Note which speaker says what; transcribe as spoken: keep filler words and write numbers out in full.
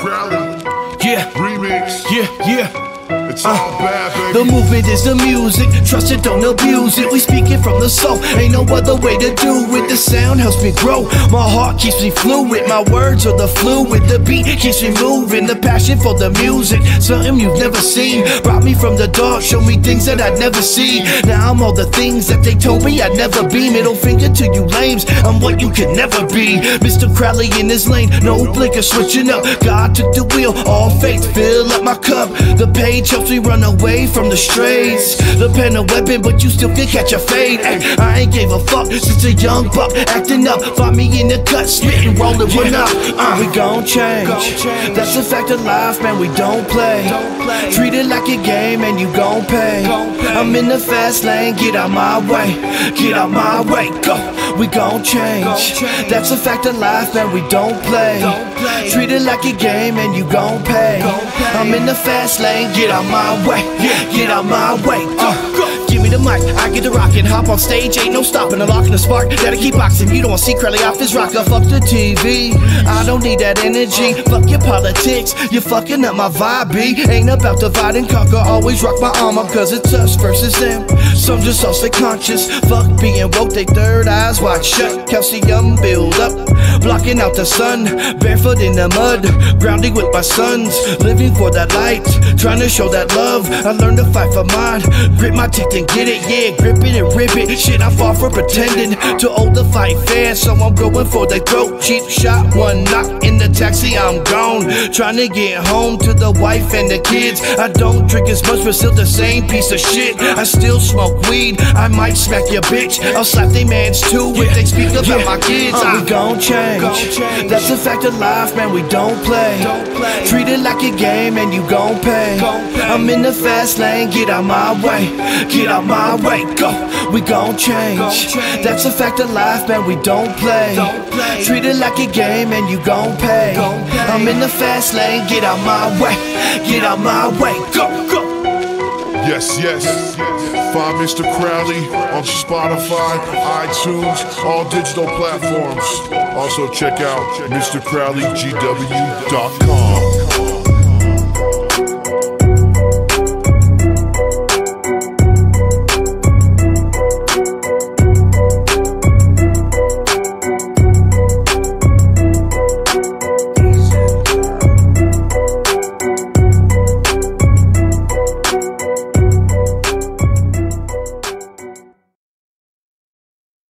Speaker 1: Crowley.
Speaker 2: Yeah,
Speaker 1: Remix.
Speaker 2: yeah, yeah.
Speaker 1: It's all bad, baby.
Speaker 2: The movement is the music, trust it, don't abuse it. We speak it from the soul, ain't no other way to do it. The sound helps me grow, my heart keeps me fluid. My words are the fluid, the beat keeps me moving. The passion for the music, something you've never seen. Brought me from the dark, showed me things that I'd never see. Now I'm all the things that they told me I'd never be. Middle finger to you lames, I'm what you could never be. Mister Crowley in his lane, no blinker, switching up. God took the wheel, all faith, fill up my cup. The page helps me run away from the strays. The pen a weapon, but you still can catch a fade. Ay, I ain't gave a fuck since a young buck, acting up. Find me in the cut, spitting, rolling one up. Uh, we gon' change. That's a fact of life, man. We don't play. Treat it like a game, and you gon' pay. I'm in the fast lane, get out my way, get out my way. Go. We gon' change. That's a fact of life, man. We don't play. Treat it like a game, and you gon' pay. I'm in the fast lane, get out my way, get out my way. Uh, give me the mic, I get the rockin'. Hop on stage, ain't no stopping. Unlocking the spark, gotta keep boxing. You don't wanna see Crowley off his rocker. Fuck the T V, I don't need that energy. Fuck your politics, you're fucking up my vibe, B. Ain't about divide and conquer, always rock my armor. Cause it's us versus them, some just all stay conscious. Fuck being woke, they third eyes wide shut. Calcium build up, blocking out the sun. Barefoot in the mud, grounding with my sons. Living for that light, trying to show that love. I learned to fight for mine, grit my teeth and get it. Yeah, grip it and rip it. Shit, I'm far from pretending to hold the fight fair, so I'm going for their throat. Cheap shot, one knock in the taxi, I'm gone. Trying to get home to the wife and the kids. I don't drink as much, but still the same piece of shit. I still smoke weed, I might smack your bitch. I'll slap they mans too if they speak about yeah. my kids. Uh, we gon' change. That's a fact of life, man. We don't play. Treat it like a game, and you gon' pay. I'm in the fast lane, get out my way, get out my way. Go. We gon' change. That's a fact of life, man. We don't play. Treat it like a game, and you gon' pay. I'm in the fast lane, get out my way, get out my way. Go, go.
Speaker 1: Yes, yes. Find Mister Crowley on Spotify, iTunes, all digital platforms. Also check out Mr Crowley G W dot com.